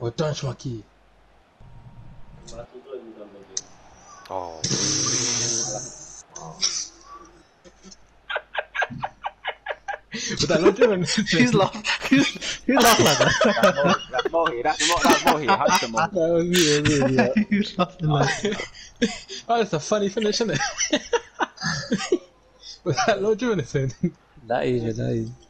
Oh, don't Schmucky. Oh. But that not doing. Who's laughing? Who's laughing like that? That's Mohi. That's Mohi. 100% Mohi. That was me, yeah. Who's laughing like that? Oh, that's a funny finish, isn't it? Was that not doing anything? That is.